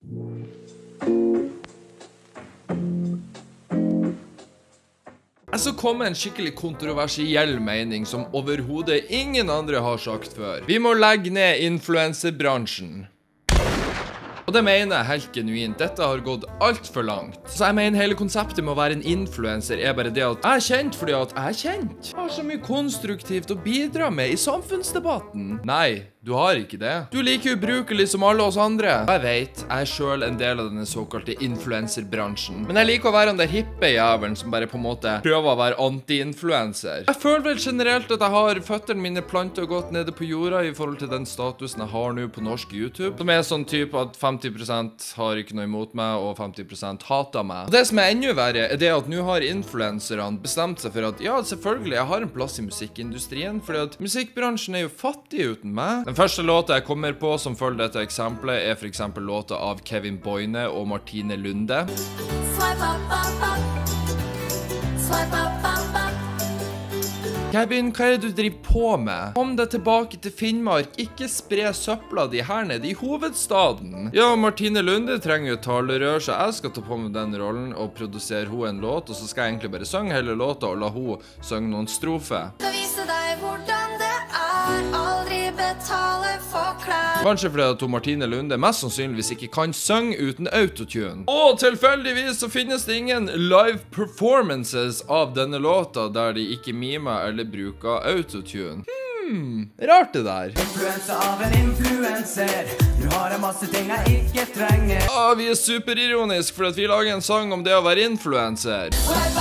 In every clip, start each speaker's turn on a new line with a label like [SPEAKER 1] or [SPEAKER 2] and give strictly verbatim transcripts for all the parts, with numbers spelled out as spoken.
[SPEAKER 1] Jeg så kom en skikkelig kontroversiell mening som overhodet ingen andre har sagt før. Vi må legge ned influencerbransjen. Og det mener jeg helt genuint. Dette har gått alt for langt. Så jeg mener hele konseptet med å være en influencer er bare det at jeg er kjent fordi at jeg er kjent. Jeg har så mye konstruktivt å bidra med i samfunnsdebatten. Nei, du har ikke det. Du er like ubrukelig som alle oss andre. Jeg vet, jeg er selv en del av denne såkalte influencerbransjen. Men jeg liker å være den der hippe jævelen som bare på en måte prøver å være anti-influencer. Jeg føler vel generelt at jeg har føttene mine plantet og gått nede på jorda i forhold til den statusen jeg har nå på norsk YouTube. Som er sånn type at femti prosent har ikke noe imot meg, og femti prosent hater meg. Og det som er enda verre, er det at nå har influencerne bestemt seg for at ja, selvfølgelig, jeg har en plass i musikkindustrien, fordi at musikkbransjen er jo fattig uten meg. Den første låta jeg kommer på som følger dette eksempelet er for eksempel låta av Kevin Boyne og Martine Lunde. Swipe up, up, up. Swipe up, up, up. Kevin, hva er det du driver på med? Kom deg tilbake til Finnmark, ikke spre søpla di her nede i hovedstaden. Ja, Martine Lunde trenger jo et talerør, så jeg skal ta på meg den rollen og produsere hun en låt, og så skal jeg egentlig bare synge hele låta og la hun synge noen strofer. Skal vise deg hvordan det er, aldri betale for klær. Kanskje fordi at Martine Lunde mest sannsynligvis ikke kan synge uten autotune. Og tilfeldigvis så finnes det ingen live performances av denne låta der de ikke mimer eller bruker autotune. Hmm, rart det der. Influencer av en influencer. Du har en masse ting jeg ikke trenger. Ja, vi er superironisk for at vi lager en sang om det å være influencer.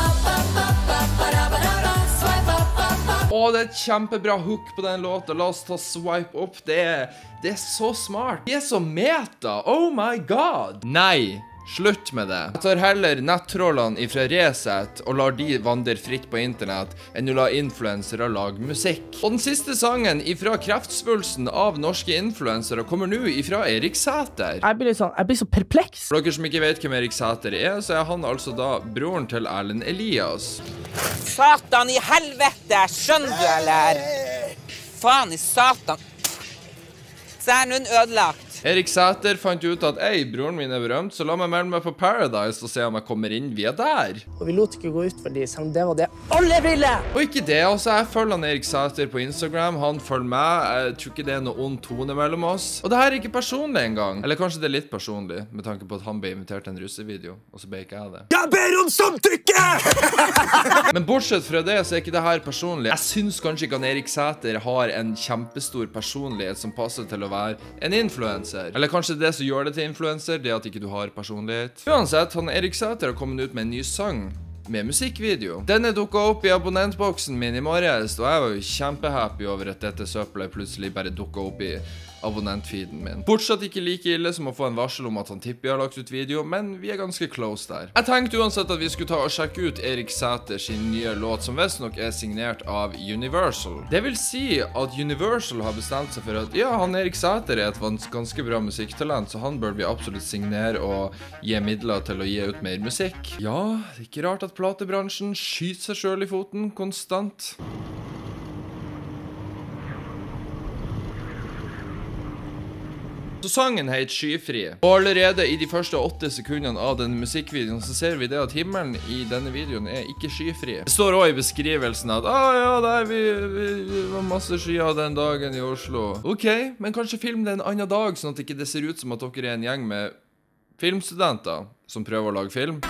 [SPEAKER 1] Åh, det er et kjempebra hook på den låta. La oss ta Swipe Up. Det er, det er så smart. Det er så meta. Oh my god. Nei. Slutt med det. Jeg tar heller nettrollene ifra Reset og lar de vandre fritt på internett enn å la influensere lage musikk. Og den siste sangen ifra Kreftsvulsten av norske influensere kommer nå ifra Erik Sæther. Jeg blir sånn, jeg blir så perpleks. For dere som ikke vet hvem Erik Sæther er, så er han altså da broren til Erlend Elias.
[SPEAKER 2] Satan i helvete, skjønner du eller? Faen i satan. Så er noen ødelagt.
[SPEAKER 1] Erik Sæther fant ut at ei, broren min er berømt, så la meg melde meg på Paradise og se om jeg kommer inn via der.
[SPEAKER 3] Og vi lot ikke gå ut for de, selv om det var det alle ville!
[SPEAKER 1] Og ikke det, altså, jeg følger han Erik Sæther på Instagram, han følger meg, jeg tror ikke det er noe ond tone mellom oss. Og det her er ikke personlig engang. Eller kanskje det er litt personlig, med tanke på at han ble invitert til en russevideo, og så ble ikke jeg det. Jeg ber om samtykke! Men bortsett fra det, så er ikke det her personlig. Jeg synes kanskje ikke han Erik Sæther har en kjempestor personlighet som passer til å være en influencer. Eller kanskje det som gjør det til influencer, det at ikke du har personlighet. Uansett, han Erik Sæther har kommet ut med en ny sang med musikkvideo. Denne dukket opp i abonnentboksen min i morges, og jeg var jo kjempehappy over at dette søppelet plutselig bare dukket opp i abonnentfeeden min. Fortsatt ikke like ille som å få en varsel om at han Tippi har lagt ut video, men vi er ganske close der. Jeg tenkte uansett at vi skulle ta og sjekke ut Erik Sæther sin nye låt, som visst nok er signert av Universal. Det vil si at Universal har bestemt seg for at ja, han Erik Sæther er et ganske bra musikktalent, så han bør vi absolutt signere og gi midler til å gi ut mer musikk. Ja, det er ikke rart at platebransjen skyter seg selv i foten konstant. Så sangen heter Skyfri. Og allerede i de første åtte sekundene av denne musikkvideoen så ser vi det at himmelen i denne videoen er ikke skyfri. Det står også i beskrivelsen at «Ah ja, nei, vi, vi, vi var masse skyer den dagen i Oslo». Ok, men kanskje film det en annen dag, sånn at det ikke ser ut som at dere er en gjeng med filmstudenter som prøver å lage film.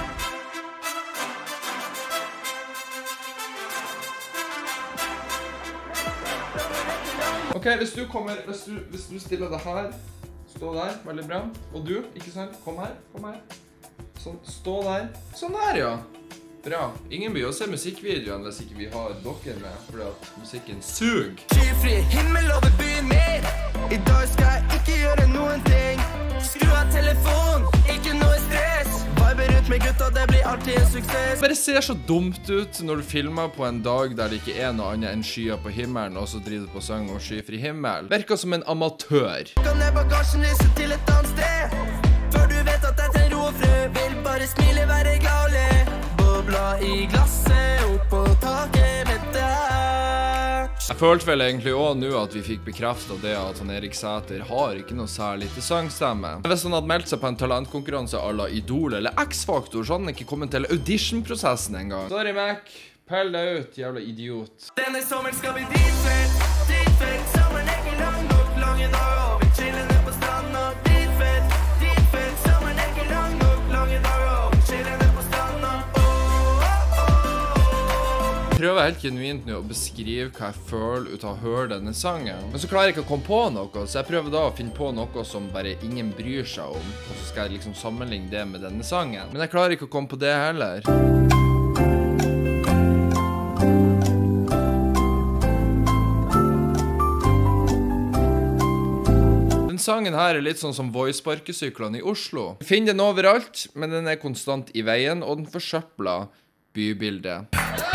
[SPEAKER 1] Ok, hvis du kommer, hvis du, hvis du stiller det her, stå der, veldig bra. Og du, ikke sant? Kom her, kom her. Sånn, stå der. Sånn der, ja. Bra. Ingen blir å se musikkvideoen hvis ikke vi har dere med, fordi at musikken suger. Skyfri himmel over byen min. I dag skal jeg ikke gjøre noen ting. Skru av telefon, ikke noe stress. Viber ut med gutta, det blir alltid en suksess. Bare ser så dumt ut når du filmer på en dag der det ikke er noe annet enn skyer på himmelen, og så driver du på sang om skyfri himmel. Virker som en amatør. Kan jeg bagasjen lise til et annet sted? Før du vet at jeg til rofrø vil bare smile, være gale. Bobla i glasset, opp på taket med deg. Jeg følte vel egentlig også nå at vi fikk bekreftet det at han Erik Sæther har ikke noe særlig til sangstemme. Hvis han hadde meldt seg på en talentkonkurranse à la Idol eller X-Factor, så hadde han ikke kommet til audition-prosessen en gang. Sorry, Mac. Pell deg ut, jævla idiot.
[SPEAKER 4] Denne sommeren skal vi dritfett, dritfett. Sommeren er ikke lang nok, lange dager, og vi chiller ned på stranda. Dritfett, dritfett. Sommeren er ikke lang nok, lange dager, og vi chiller ned på stranda.
[SPEAKER 1] Jeg prøver helt genuint nå å beskrive hva jeg føler ut av å høre denne sangen. Men så klarer jeg ikke å komme på noe, så jeg prøver da å finne på noe som bare ingen bryr seg om. Og så skal jeg liksom sammenligne det med denne sangen. Men jeg klarer ikke å komme på det heller. Sangen her er litt sånn som voice-sparkesyklene i Oslo. Vi finner den overalt, men den er konstant i veien, og den forsøpler bybildet.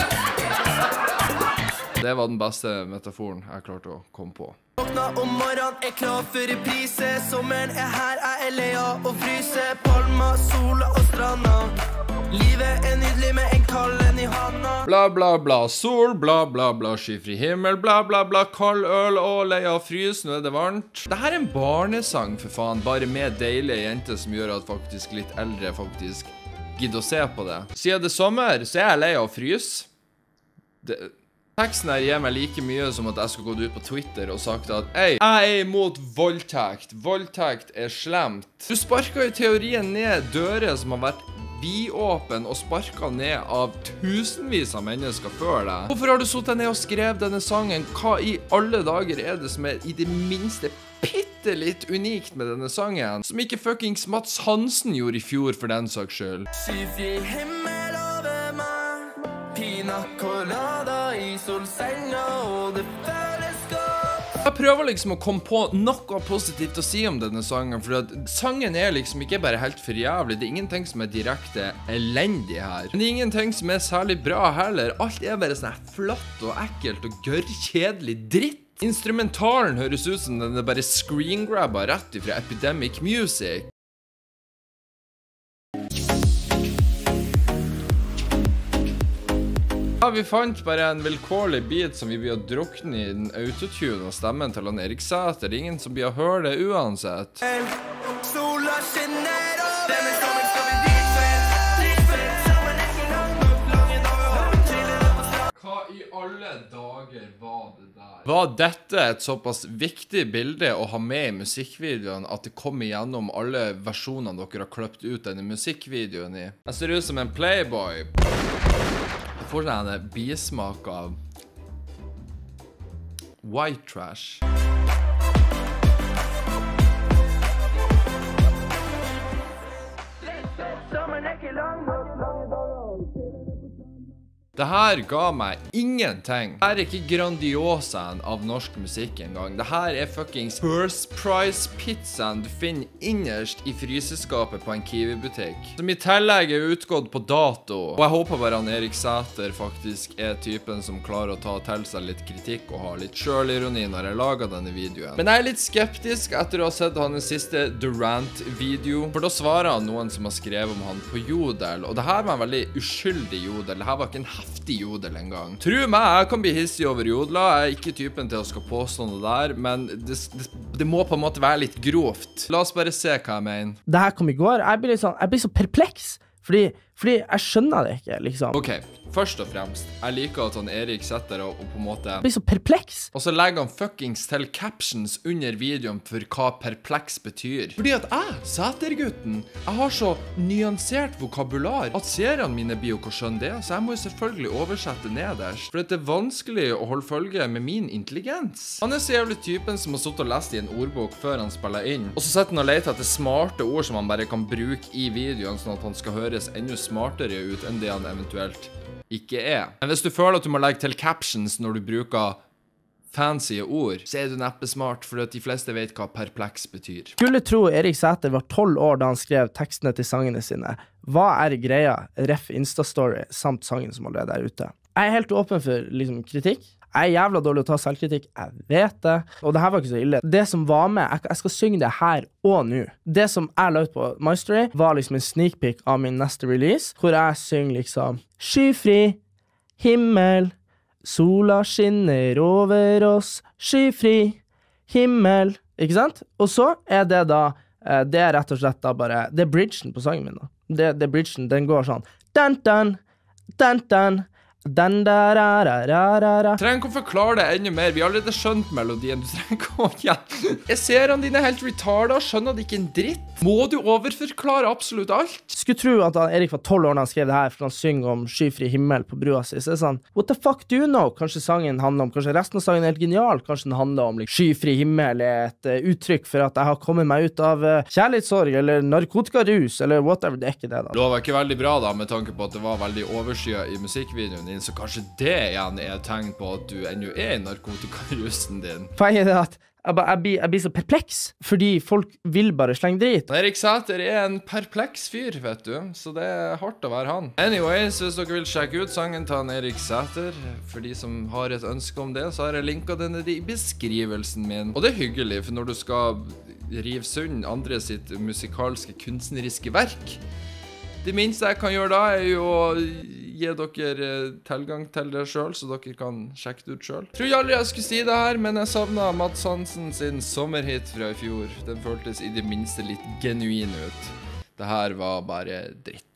[SPEAKER 1] Det var den beste metaforen jeg klarte å komme på.
[SPEAKER 4] Våkna om morgenen, er klar for reprise. Sommeren er her, jeg er lei av å fryse. Palma, sola og stranda. Livet er nydelig med en kallen i handa.
[SPEAKER 1] Bla bla bla, sol, bla bla bla, skyfri himmel, bla bla bla, kald øl og lei av frys, nå er det varmt. Dette er en barnesang, for faen, bare med deilige jenter som gjør at faktisk litt eldre faktisk gidder å se på det. Siden det er sommer, så er jeg lei av frys. Det... Teksten her gir meg like mye som at jeg skulle gått ut på Twitter og sagt at «Ei, jeg er imot voldtekt. Voldtekt er slemt». Du sparker i teorien ned dører som har vært vidåpen og sparket ned av tusenvis av mennesker før deg. Hvorfor har du suttet ned og skrevet denne sangen? Hva i alle dager er det som er i det minste pitte litt unikt med denne sangen? Som ikke fuckings Mats Hansen gjorde i fjor for den saks skyld.
[SPEAKER 4] Skyfri himmel over meg, pina colada i solsenga, og det føles godt.
[SPEAKER 1] Jeg prøver liksom å komme på noe positivt å si om denne sangen, for at sangen er liksom ikke bare helt for jævlig. Det er ingenting som er direkte elendig her. Men det er ingenting som er særlig bra heller. Alt er bare sånn flatt og ekkelt og gørrkjedelig dritt. Instrumentalen høres ut som den er bare screengrabba rett ifra Epidemic Music. Ja, vi fant bare en vilkårlig bit som vi blir å drukne i den autotune og stemmen til han Erik Sæther. Det er ingen som blir å høre det uansett.
[SPEAKER 4] Sola skinner over. Denne sommeren skal vi dritfett, dritfett. Sommeren er ikke lang nok, lange dager, og vi chiller ned på stranda.
[SPEAKER 1] Hva i alle dager var det der? Var dette et såpass viktig bilde å ha med i musikkvideoen at det kom igjennom alle versjonene dere har kløpt ut denne musikkvideoen i? Jeg ser ut som en playboy. Jeg får sånn en bismak av white trash.
[SPEAKER 4] Sommeren er ikke lang nok, lange dager.
[SPEAKER 1] Det her ga meg ingenting. Det her er ikke grandiosaen av norsk musikk engang. Det her er fuckings First Price pizzaen du finner innerst i fryseskapet på en Kiwi-butikk, som i tillegg er utgått på dato. Og jeg håper bare han Erik Sæther faktisk er typen som klarer å ta til seg litt kritikk og ha litt selvironi når jeg lager denne videoen. Men jeg er litt skeptisk etter å ha sett hans siste Durant-video, for da svarer han noen som har skrevet om han på Jodel, og det her var en veldig uskyldig Jodel. Det her var ikke en heftig Jodel en gang. Tro meg, jeg kan bli hissig over jodla. Jeg er ikke typen til å skal påstå noe der, men det, det, det må på en måte være litt grovt. La oss bare se hva jeg mener.
[SPEAKER 3] Det her kom i går. Jeg blir litt sånn, jeg blir så perpleks. Fordi, fordi jeg skjønner det ikke, liksom.
[SPEAKER 1] Ok, først og fremst, jeg liker at han Erik setter og, og på en måte...
[SPEAKER 3] Jeg blir så perpleks.
[SPEAKER 1] Og så legger han fuckings til captions under videoen for hva perpleks betyr. Fordi at jeg, Sæther-gutten, jeg har så nyansert vokabular at seriene mine blir jo ikke å skjønne det, så jeg må jo selvfølgelig oversette nederst. For det er vanskelig å holde følge med min intelligens. Han er så jævlig typen som har suttet og lest i en ordbok før han spiller inn, og så setter han og leter etter smarte ord som han bare kan bruke i videoen, sånn at han skal høres enda smartere ut enn det han eventuelt ikke er. Men hvis du føler at du må legge til captions når du bruker fancy ord, så er du neppe smart, for at de fleste vet hva perpleks betyr.
[SPEAKER 3] Skulle tro Erik Sæther var tolv år da han skrev tekstene til sangene sine. Hva er greia? Ref Instastory samt sangen som allerede er ute. Jeg er helt åpen for liksom, kritikk. Jeg er jævla dårlig å ta selvkritikk, jeg vet det. Og det her var ikke så ille. Det som var med, jeg, jeg skal synge det her og nå. Det som jeg la ut på My Story var liksom en sneak peek av min neste release, hvor jeg synger liksom skyfri, himmel, Sola skinner over oss, skyfri himmel. Ikke sant? Og så er det da, eh, det er rett og slett da bare, det er bridgen på sangen min da. Det, det er bridgen, den går sånn. Dun, dun, dun, dun. Den der, ra, ra, ra, ra.
[SPEAKER 1] Trenger ikke å forklare det enda mer. Vi har allerede skjønt melodien. Du trenger ikke å igjen. Jeg ser han dine helt retarda, skjønner det ikke en dritt. Må du overforklare absolutt alt?
[SPEAKER 3] Skulle tro at han, Erik var tolv år når han skrev det her, for han synger om skyfri himmel på brua si. Så det er sånn, what the fuck do you know? Kanskje sangen handler om, kanskje resten av sangen er helt genial. Kanskje den handler om like, skyfri himmel er et uh, uttrykk for at jeg har kommet meg ut av uh, kjærlighetssorg eller narkotikarus eller whatever. Det er ikke det da.
[SPEAKER 1] Det var ikke veldig bra da, med tanke på at det var veldig overskyet i musikkvideoen din, så kanskje det igjen er et tegn på at du ennå er i narkotikarusen din.
[SPEAKER 3] Poenget er at jeg, ba, jeg, blir, jeg blir så perpleks, fordi folk vil bare slenge drit.
[SPEAKER 1] Erik Sæther er en perpleks fyr, vet du, så det er hardt å være han. Anyways, hvis dere vil sjekke ut sangen til han Erik Sæther, for de som har et ønske om det, så har jeg linket den i beskrivelsen min. Og det er hyggelig, for når du skal rive sund andre sitt musikalske, kunstneriske verk, det minste jeg kan gjøre da er jo å gi dere tilgang til det selv, så dere kan sjekke det ut selv. Jeg tror aldri jeg skulle si det her, men jeg savnet Mads Hansen sin sommerhit fra i fjor. Den føltes i det minste litt genuin ut. Det her var bare dritt.